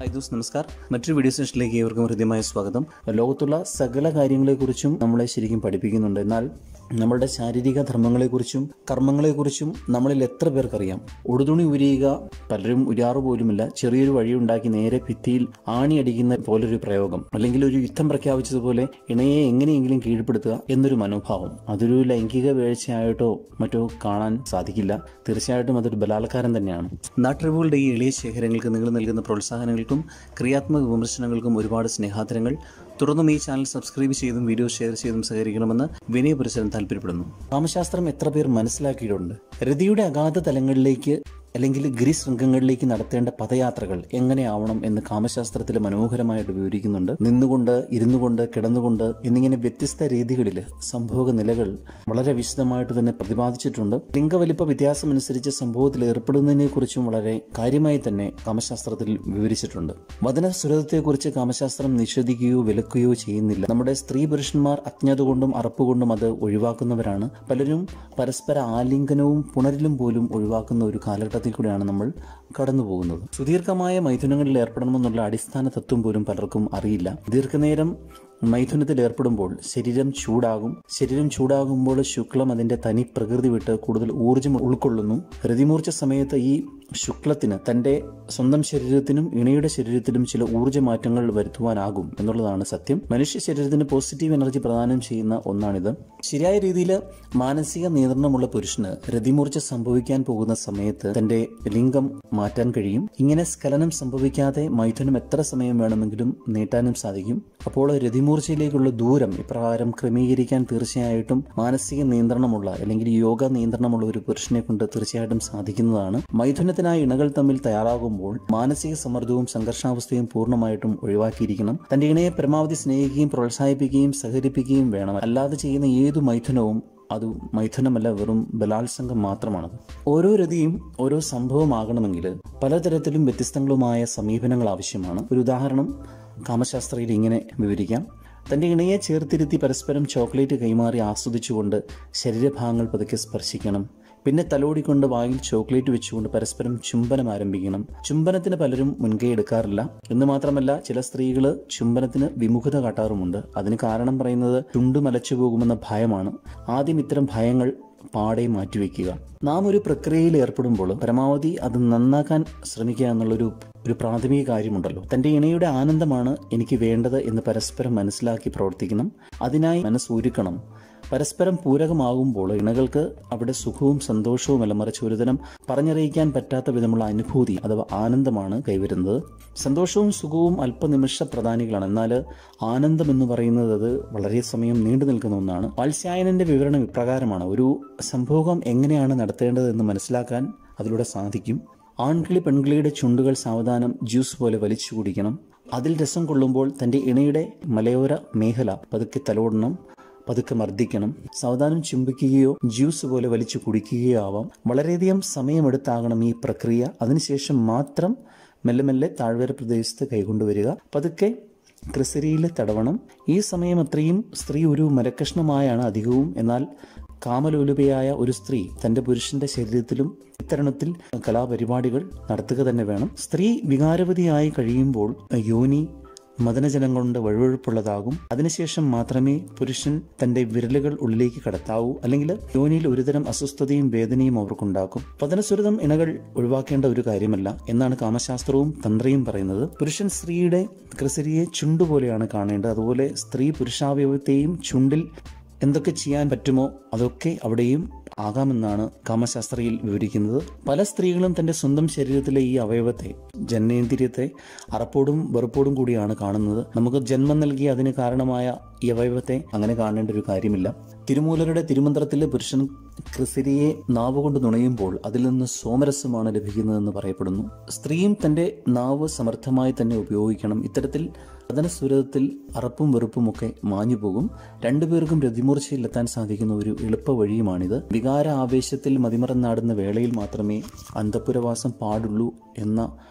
Hi those നമസ്കാർ. മറ്റൊരു video സെഷനിലേക്ക് ഏവർക്കും ഹൃദ്യമായ സ്വാഗതം. ലോകത്തുള്ള സകല കാര്യങ്ങളെക്കുറിച്ചും നമ്മളെ ശരിക്കും പഠിപ്പിക്കുന്നുണ്ട്. എന്നാൽ നമ്മളുടെ ശാരീരിക ധർമ്മങ്ങളെക്കുറിച്ചും കർമ്മങ്ങളെക്കുറിച്ചും നമ്മളിൽ എത്ര പേർക്കറിയാം? ഉടുതുണി ഉരിയുക പലരും ഉരാറു പോലുമില്ല. ചെറിയൊരു വഴിയുണ്ടാക്കി നേരെ ഭിത്തിയിൽ ആണി അടിക്കുന്ന പോലൊരു പ്രയോഗം, അല്ലെങ്കിൽ ഒരു യുദ്ധം പ്രഖ്യാപിച്ചതുപോലെ ഇണയെ എങ്ങനെയെങ്കിലും കീഴ്പ്പെടുത്തുക എന്നൊരു മനോഭാവം, അതൊരു ലൈംഗിക വീഴ്ചയായിട്ടോ മറ്റോ കാണാൻ സാധിക്കില്ല. തീർച്ചയായിട്ടും അതൊരു ബലാത്കാരം തന്നെയാണ്. നാട്ടറിവുകളുടെ ഈ എളിയ ശേഖരങ്ങൾക്ക് നിങ്ങൾ നൽകുന്ന പ്രോത്സാഹനങ്ങൾക്കും ക്രിയാത്മക വിമർശനങ്ങൾക്കും ഒരുപാട് സ്നേഹാദരങ്ങൾ. തുടർന്നും ഈ ചാനൽ സബ്സ്ക്രൈബ് ചെയ്തും വീഡിയോ ഷെയർ ചെയ്തും സഹകരിക്കണമെന്ന് വിനയപുരസരം താല്പര്യപ്പെടുന്നു. കാമശാസ്ത്രം എത്ര പേർ മനസ്സിലാക്കിയിട്ടുണ്ട്? രതിയുടെ അഗാധ തലങ്ങളിലേക്ക് അല്ലെങ്കിൽ ഗിരിശൃംഗങ്ങളിലേക്ക് നടത്തേണ്ട പദയാത്രകൾ എങ്ങനെയാവണം എന്ന് കാമശാസ്ത്രത്തിൽ മനോഹരമായിട്ട് വിവരിക്കുന്നുണ്ട്. നിന്നുകൊണ്ട്, ഇരുന്നുകൊണ്ട്, കിടന്നുകൊണ്ട് എന്നിങ്ങനെ വ്യത്യസ്ത രീതികളിൽ സംഭോഗ നിലകൾ വളരെ വിശദമായിട്ട് തന്നെ പ്രതിപാദിച്ചിട്ടുണ്ട്. ലിംഗവലിപ്പ വ്യത്യാസമനുസരിച്ച് സംഭവത്തിൽ ഏർപ്പെടുന്നതിനെ കുറിച്ചും വളരെ കാര്യമായി തന്നെ കാമശാസ്ത്രത്തിൽ വിവരിച്ചിട്ടുണ്ട്. വദനസുരതത്തെക്കുറിച്ച് കാമശാസ്ത്രം നിഷേധിക്കുകയോ വിലക്കുകയോ ചെയ്യുന്നില്ല. നമ്മുടെ സ്ത്രീ പുരുഷന്മാർ അജ്ഞത കൊണ്ടും അറപ്പുകൊണ്ടും അത് ഒഴിവാക്കുന്നവരാണ്. പലരും പരസ്പര ആലിംഗനവും പുണരിലും പോലും ഒഴിവാക്കുന്ന ഒരു കാലഘട്ടത്തിൽ കൂടെയാണ് നമ്മൾ കടന്നു പോകുന്നത്. സുദീർഘമായ മൈഥുനങ്ങളിൽ ഏർപ്പെടണമെന്നുള്ള അടിസ്ഥാന തത്വം പോലും പലർക്കും അറിയില്ല. ദീർഘനേരം മൈഥുനത്തിൽ ഏർപ്പെടുമ്പോൾ ശരീരം ചൂടാകും. ശരീരം ചൂടാകുമ്പോൾ ശുക്ലം അതിന്റെ തനി പ്രകൃതി വിട്ട് കൂടുതൽ ഊർജ്ജം ഉൾക്കൊള്ളുന്നു. രതിമൂർച്ച സമയത്ത് ഈ ശുക്ലത്തിന് തന്റെ സ്വന്തം ശരീരത്തിനും ഇണയുടെ ശരീരത്തിലും ചില ഊർജ്ജ മാറ്റങ്ങൾ വരുത്തുവാനാകും എന്നുള്ളതാണ് സത്യം. മനുഷ്യ ശരീരത്തിന് പോസിറ്റീവ് എനർജി പ്രദാനം ചെയ്യുന്ന ഒന്നാണിത്. ശരിയായ രീതിയിൽ മാനസിക നിയന്ത്രണമുള്ള പുരുഷന് രതിമൂർച്ച സംഭവിക്കാൻ പോകുന്ന സമയത്ത് തന്റെ ലിംഗം മാറ്റാൻ കഴിയും. ഇങ്ങനെ സ്ഖലനം സംഭവിക്കാതെ മൈഥുനം എത്ര സമയം വേണമെങ്കിലും നീട്ടാനും സാധിക്കും. അപ്പോൾ രതിമൂർച്ചയിലേക്കുള്ള ദൂരം ഇപ്രകാരം ക്രമീകരിക്കാൻ തീർച്ചയായിട്ടും മാനസിക നിയന്ത്രണമുള്ള അല്ലെങ്കിൽ യോഗ നിയന്ത്രണമുള്ള ഒരു പുരുഷനെ കൊണ്ട് തീർച്ചയായിട്ടും സാധിക്കുന്നതാണ്. മൈഥുനത്തിനായി ഇണകൾ തമ്മിൽ തയ്യാറാകുമ്പോൾ മാനസിക സമ്മർദ്ദവും സംഘർഷാവസ്ഥയും പൂർണ്ണമായിട്ടും ഒഴിവാക്കിയിരിക്കണം. തന്റെ ഇണയെ പരമാവധി സ്നേഹിക്കുകയും പ്രോത്സാഹിപ്പിക്കുകയും സഹകരിപ്പിക്കുകയും വേണം. അല്ലാതെ ചെയ്യുന്ന ഏതു മൈഥുനവും അത് മൈഥുനമല്ല, വെറും ബലാത്സംഗം മാത്രമാണ്. ഓരോ രതിയും ഓരോ സംഭവമാകണമെങ്കിൽ പലതരത്തിലും വ്യത്യസ്തങ്ങളുമായ സമീപനങ്ങൾ ആവശ്യമാണ്. ഒരു ഉദാഹരണം കാമശാസ്ത്രയിൽ ഇങ്ങനെ വിവരിക്കാം. തന്റെ ഇണയെ ചേർത്തിരുത്തി പരസ്പരം ചോക്ലേറ്റ് കൈമാറി ആസ്വദിച്ചുകൊണ്ട് ശരീരഭാഗങ്ങൾ പതുക്കെ സ്പർശിക്കണം. പിന്നെ തലോടിക്കൊണ്ട് വായിൽ ചോക്ലേറ്റ് വെച്ചുകൊണ്ട് പരസ്പരം ചുംബനം ആരംഭിക്കണം. ചുംബനത്തിന് പലരും മുൻകൈ എടുക്കാറില്ല. എന്ന് മാത്രമല്ല, ചില സ്ത്രീകൾ ചുംബനത്തിന് വിമുഖത കാട്ടാറുമുണ്ട്. അതിന് കാരണം പറയുന്നത് ചുണ്ടുമലച്ചു പോകുമെന്ന ഭയമാണ്. ആദ്യം ഇത്തരം ഭയങ്ങൾ പാടെ മാറ്റിവെക്കുക. നാം ഒരു പ്രക്രിയയിൽ ഏർപ്പെടുമ്പോൾ പരമാവധി അത് നന്നാക്കാൻ ശ്രമിക്കുക എന്നുള്ളൊരു പ്രാഥമിക കാര്യമുണ്ടല്ലോ. തന്റെ ഇണയുടെ ആനന്ദമാണ് എനിക്ക് വേണ്ടത് എന്ന് പരസ്പരം മനസ്സിലാക്കി പ്രവർത്തിക്കണം. അതിനായി മനസ്സൊരുക്കണം. പരസ്പരം പൂരകമാകുമ്പോൾ ഇണകൾക്ക് അവിടെ സുഖവും സന്തോഷവുമല്ല, മറിച്ച് ഒരുതരം പറഞ്ഞറിയിക്കാൻ പറ്റാത്ത വിധമുള്ള അനുഭൂതി അഥവാ ആനന്ദമാണ് കൈവരുന്നത്. സന്തോഷവും സുഖവും അല്പനിമിഷ പ്രധാനികളാണ്. എന്നാൽ ആനന്ദം എന്ന് പറയുന്നത് അത് വളരെ സമയം നീണ്ടു നിൽക്കുന്ന ഒന്നാണ്. വാത്സ്യായനന്റെ വിവരണം ഇപ്രകാരമാണ്. ഒരു സംഭോഗം എങ്ങനെയാണ് നടത്തേണ്ടത് എന്ന് മനസ്സിലാക്കാൻ അതിലൂടെ സാധിക്കും. ആൺകിളി പെൺകിളിയുടെ ചുണ്ടുകൾ സാവധാനം ജ്യൂസ് പോലെ വലിച്ചു കുടിക്കണം. അതിൽ രസം കൊള്ളുമ്പോൾ തന്റെ ഇണയുടെ മലയോര മേഖല പതുക്കെ തലോടണം, പതുക്കെ മർദ്ദിക്കണം. സാവധാനം ചുംബിക്കുകയോ ജ്യൂസ് പോലെ വലിച്ചു കുടിക്കുകയോ ആവാം. വളരെയധികം സമയമെടുത്താകണം ഈ പ്രക്രിയ. അതിനുശേഷം മാത്രം മെല്ലെ മെല്ലെ താഴ്വര പ്രദേശത്ത് കൈകൊണ്ടുവരിക. പതുക്കെ ക്രിസരിയിൽ തടവണം. ഈ സമയം അത്രയും സ്ത്രീ ഒരു മരക്കഷ്ണമായാണ് അധികവും. എന്നാൽ കാമലോലുപയായ ഒരു സ്ത്രീ തന്റെ പുരുഷന്റെ ശരീരത്തിലും ഇത്തരണത്തിൽ കലാപരിപാടികൾ നടത്തുക തന്നെ വേണം. സ്ത്രീ വികാരവതിയായി കഴിയുമ്പോൾ യോനി മദനജലം കൊണ്ട് വഴുവഴുപ്പുള്ളതാകും. അതിനുശേഷം മാത്രമേ പുരുഷൻ തന്റെ വിരലുകൾ ഉള്ളിലേക്ക് കടത്താവൂ. അല്ലെങ്കിൽ യോനിയിൽ ഒരുതരം അസ്വസ്ഥതയും വേദനയും അവർക്കുണ്ടാക്കും. വദനസുരതം ഇണകൾ ഒഴിവാക്കേണ്ട ഒരു കാര്യമല്ല എന്നാണ് കാമശാസ്ത്രവും തന്ത്രയും പറയുന്നത്. പുരുഷൻ സ്ത്രീയുടെ ക്രിസരിയെ ചുണ്ടുപോലെയാണ് കാണേണ്ടത്. അതുപോലെ സ്ത്രീ പുരുഷാവയവത്തെയും ചുണ്ടിൽ എന്തൊക്കെ ചെയ്യാൻ പറ്റുമോ അതൊക്കെ അവിടെയും ആകാമെന്നാണ് കാമശാസ്ത്രയിൽ വിവരിക്കുന്നത്. പല സ്ത്രീകളും തന്റെ സ്വന്തം ശരീരത്തിലെ ഈ അവയവത്തെ, ജനനേന്ദ്രിയത്തെ അറപ്പോടും വെറുപ്പോടും കൂടിയാണ് കാണുന്നത്. നമുക്ക് ജന്മം നൽകി അതിന് കാരണമായ ഈ അവയവത്തെ അങ്ങനെ കാണേണ്ട ഒരു കാര്യമില്ല. തിരുമൂലരുടെ തിരുമന്ത്രത്തിൽ പുരുഷൻ ക്രിസരിയെ നാവുകൊണ്ട് നുണയുമ്പോൾ അതിൽ നിന്ന് സോമരസമാണ് ലഭിക്കുന്നതെന്ന് പറയപ്പെടുന്നു. സ്ത്രീയും തന്റെ നാവ് സമർത്ഥമായി തന്നെ ഉപയോഗിക്കണം. ഇത്തരത്തിൽ വദനസുരതത്തിൽ അറപ്പും വെറുപ്പും ഒക്കെ മാഞ്ഞു പോകും. രണ്ടുപേർക്കും രതിമൂർച്ചയിലെത്താൻ സാധിക്കുന്ന ഒരു എളുപ്പ വഴിയുമാണിത്. വികാര ആവേശത്തിൽ മതിമറന്നാടുന്ന വേളയിൽ മാത്രമേ അന്തഃപുരവാസം പാടുള്ളൂ എന്ന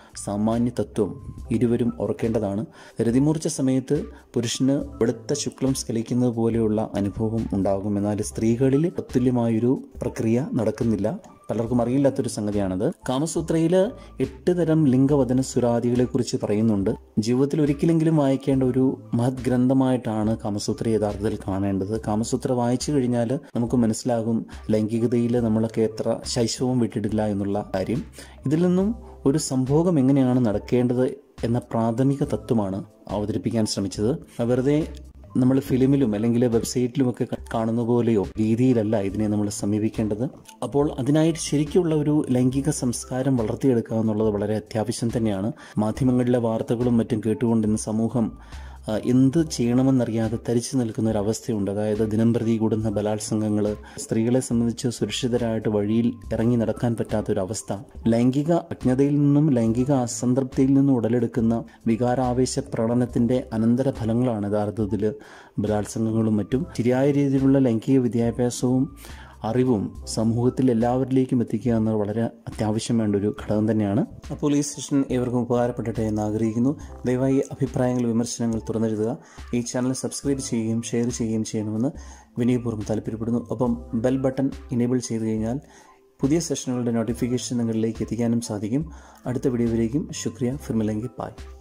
സാമാന്യ തത്വം ഇരുവരും ഓർക്കേണ്ടതാണ്. രതിമൂർച്ച സമയത്ത് പുരുഷന് വെളുത്ത ശുക്ലം സ്ഖലിക്കുന്നത് പോലെയുള്ള അനുഭവം ഉണ്ടാകും. എന്നാൽ സ്ത്രീകളിൽ തത്തുല്യമായൊരു പ്രക്രിയ നടക്കുന്നില്ല. പലർക്കും അറിയില്ലാത്തൊരു സംഗതിയാണത്. കാമസൂത്രയിൽ 8 തരം ലിംഗവദന സുരാദികളെ കുറിച്ച് പറയുന്നുണ്ട്. ജീവിതത്തിൽ ഒരിക്കലെങ്കിലും വായിക്കേണ്ട ഒരു മഹത് ഗ്രന്ഥമായിട്ടാണ് കാമസൂത്ര യഥാർത്ഥത്തിൽ കാണേണ്ടത്. കാമസൂത്ര വായിച്ചു കഴിഞ്ഞാൽ നമുക്ക് മനസ്സിലാകും ലൈംഗികതയിൽ നമ്മളൊക്കെ എത്ര ശൈശവം വിട്ടിട്ടില്ല എന്നുള്ള കാര്യം. ഇതിൽ നിന്നും ഒരു സംഭോഗം എങ്ങനെയാണ് നടക്കേണ്ടത് എന്ന പ്രാഥമിക തത്വമാണ് അവതരിപ്പിക്കാൻ ശ്രമിച്ചത്. വെറുതെ നമ്മൾ ഫിലിമിലും അല്ലെങ്കിൽ വെബ്സൈറ്റിലുമൊക്കെ കാണുന്ന പോലെയോ രീതിയിലല്ല ഇതിനെ നമ്മൾ സമീപിക്കേണ്ടത്. അപ്പോൾ അതിനായിട്ട് ശരിക്കുള്ള ഒരു ലൈംഗിക സംസ്കാരം വളർത്തിയെടുക്കുക എന്നുള്ളത് വളരെ അത്യാവശ്യം തന്നെയാണ്. മാധ്യമങ്ങളിലെ വാർത്തകളും മറ്റും കേട്ടുകൊണ്ട് ഇന്ന് സമൂഹം എന്ത് ചെയ്യണമെന്നറിയാതെ തരിച്ചു നിൽക്കുന്ന ഒരു അവസ്ഥയുണ്ട്. അതായത് ദിനംപ്രതി കൂടുന്ന ബലാത്സംഗങ്ങൾ, സ്ത്രീകളെ സംബന്ധിച്ച് സുരക്ഷിതരായിട്ട് വഴിയിൽ ഇറങ്ങി നടക്കാൻ പറ്റാത്തൊരവസ്ഥ, ലൈംഗിക അജ്ഞതയിൽ നിന്നും ലൈംഗിക അസംതൃപ്തിയിൽ നിന്നും ഉടലെടുക്കുന്ന വികാരാവേശ പ്രകടനത്തിൻ്റെ അനന്തരഫലങ്ങളാണ് യഥാർത്ഥത്തിൽ ബലാത്സംഗങ്ങളും മറ്റും. ശരിയായ രീതിയിലുള്ള ലൈംഗിക വിദ്യാഭ്യാസവും അറിവും സമൂഹത്തിൽ എല്ലാവരിലേക്കും എത്തിക്കുക എന്നത് വളരെ അത്യാവശ്യം വേണ്ട ഒരു ഘടകം തന്നെയാണ്. അപ്പോൾ ഈ സെഷൻ ഏവർക്കും ഉപകാരപ്പെടട്ടെ എന്ന് ആഗ്രഹിക്കുന്നു. ദയവായി അഭിപ്രായങ്ങൾ, വിമർശനങ്ങൾ തുറന്നെഴുതുക. ഈ ചാനൽ സബ്സ്ക്രൈബ് ചെയ്യുകയും ഷെയർ ചെയ്യുകയും ചെയ്യണമെന്ന് വിനയപൂർവ്വം താല്പര്യപ്പെടുന്നു. ഒപ്പം ബെൽ ബട്ടൺ ഇനേബിൾ ചെയ്ത് കഴിഞ്ഞാൽ പുതിയ സെഷനുകളുടെ നോട്ടിഫിക്കേഷൻ നിങ്ങളിലേക്ക് എത്തിക്കാനും സാധിക്കും. അടുത്ത വീഡിയോയിലേക്കും ശുക്രിയ. ഫിർ മിലെംഗെ. ബായ്.